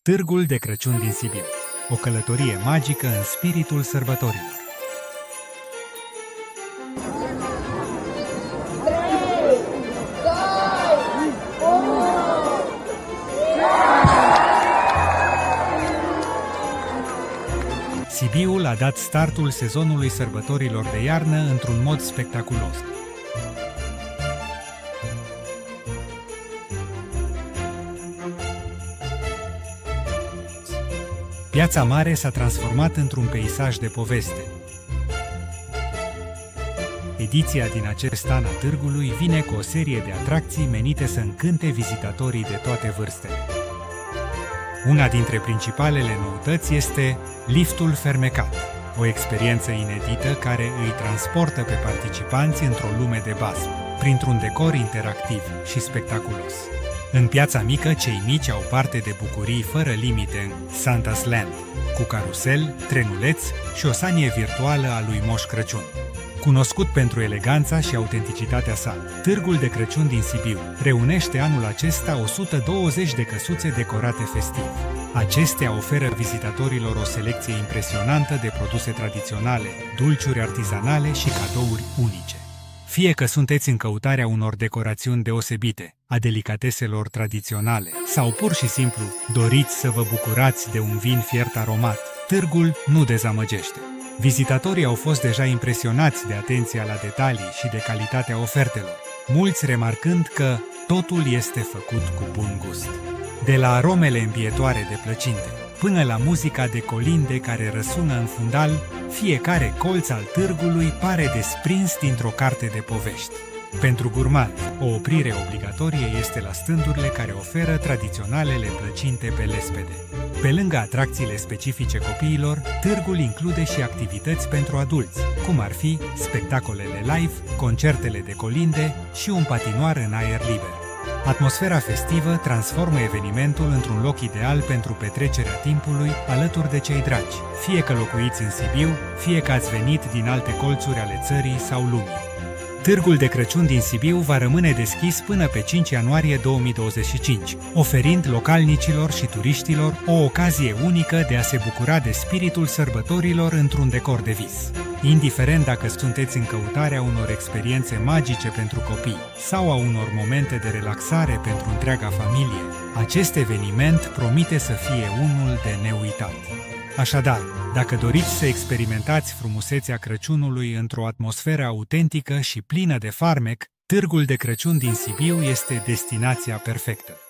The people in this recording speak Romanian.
Târgul de Crăciun din Sibiu. O călătorie magică în spiritul sărbătorilor. Sibiul a dat startul sezonului sărbătorilor de iarnă într-un mod spectaculos. Piața Mare s-a transformat într-un peisaj de poveste. Ediția din acest an a târgului vine cu o serie de atracții menite să încânte vizitatorii de toate vârstele. Una dintre principalele noutăți este liftul fermecat, o experiență inedită care îi transportă pe participanți într-o lume de basm, printr-un decor interactiv și spectaculos. În Piața Mică, cei mici au parte de bucurii fără limite în Santa's Land, cu carusel, trenuleț și o sanie virtuală a lui Moș Crăciun. Cunoscut pentru eleganța și autenticitatea sa, Târgul de Crăciun din Sibiu reunește anul acesta 120 de căsuțe decorate festiv. Acestea oferă vizitatorilor o selecție impresionantă de produse tradiționale, dulciuri artizanale și cadouri unice. Fie că sunteți în căutarea unor decorațiuni deosebite, a delicateselor tradiționale, sau pur și simplu doriți să vă bucurați de un vin fiert aromat, târgul nu dezamăgește. Vizitatorii au fost deja impresionați de atenția la detalii și de calitatea ofertelor, mulți remarcând că totul este făcut cu bun gust. De la aromele îmbietoare de plăcinte, până la muzica de colinde care răsună în fundal, fiecare colț al târgului pare desprins dintr-o carte de povești. Pentru gurmani, o oprire obligatorie este la stândurile care oferă tradiționalele plăcinte pe lespede. Pe lângă atracțiile specifice copiilor, târgul include și activități pentru adulți, cum ar fi spectacolele live, concertele de colinde și un patinoar în aer liber. Atmosfera festivă transformă evenimentul într-un loc ideal pentru petrecerea timpului alături de cei dragi, fie că locuiți în Sibiu, fie că ați venit din alte colțuri ale țării sau lumii. Târgul de Crăciun din Sibiu va rămâne deschis până pe 5 ianuarie 2025, oferind localnicilor și turiștilor o ocazie unică de a se bucura de spiritul sărbătorilor într-un decor de vis. Indiferent dacă sunteți în căutarea unor experiențe magice pentru copii sau a unor momente de relaxare pentru întreaga familie, acest eveniment promite să fie unul de neuitat. Așadar, dacă doriți să experimentați frumusețea Crăciunului într-o atmosferă autentică și plină de farmec, Târgul de Crăciun din Sibiu este destinația perfectă.